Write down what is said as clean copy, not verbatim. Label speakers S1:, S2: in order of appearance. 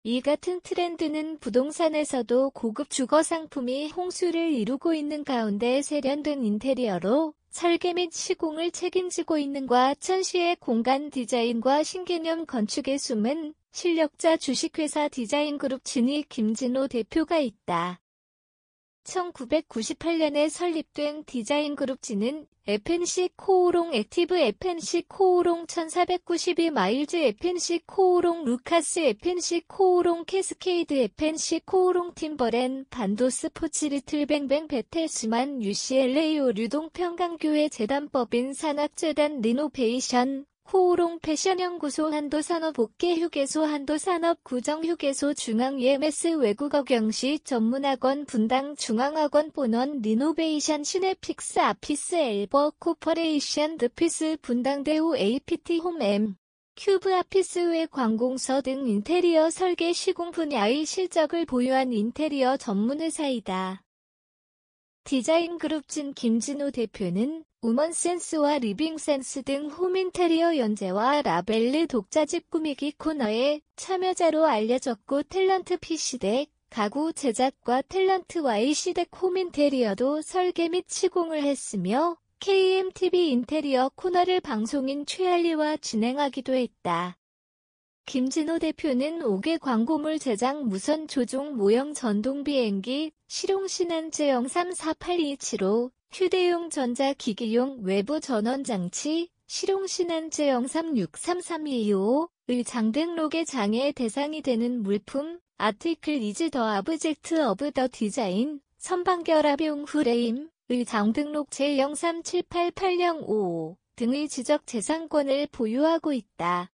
S1: 이 같은 트렌드는 부동산에서도 고급 주거 상품이 홍수를 이루고 있는 가운데 세련된 인테리어로 설계 및 시공을 책임지고 있는 과천시의 공간 디자인과 신개념 건축에 숨은 실력자 주식회사 디자인그룹 진이 김진호 대표가 있다. 1998년에 설립된 디자인그룹 진은 FNC 코오롱 액티브 FNC 코오롱 1492 마일즈 FNC 코오롱 루카스 FNC 코오롱 캐스케이드 FNC 코오롱 팀버랜 반도 스포츠 리틀뱅뱅 베텔스만 UCLA 오류동 평강교회 재단법인 산악재단 리노베이션 코오롱 패션연구소 한도산업업계휴게소 한도산업구정휴게소 중앙EMS 외국어 경시 전문학원 분당 중앙학원 본원 리노베이션 시네픽스 아피스 엘버 코퍼레이션 드피스 분당대우 APT 홈M 큐브 아피스 외 관공서 등 인테리어 설계 시공 분야의 실적을 보유한 인테리어 전문회사이다. 디자인그룹 진 김진호 대표는 우먼센스와 리빙센스 등 홈인테리어 연재와 라벨르 독자집 꾸미기 코너에 참여자로 알려졌고 탤런트 PC덱, 가구 제작과 탤런트 YC덱 홈인테리어도 설계 및 시공을 했으며 KMTV 인테리어 코너를 방송인 최알리와 진행하기도 했다. 김진호 대표는 5개 광고물 제작 무선 조종 모형 전동 비행기, 실용신한제 034827호, 휴대용 전자기기용 외부 전원장치, 실용신한제 03633225의 장등록의 장애의 대상이 되는 물품, 아티클 이즈 더 아브젝트 오브 더 디자인, 선반결합용 프레임의 장등록 제 03788055 등의 지적 재산권을 보유하고 있다.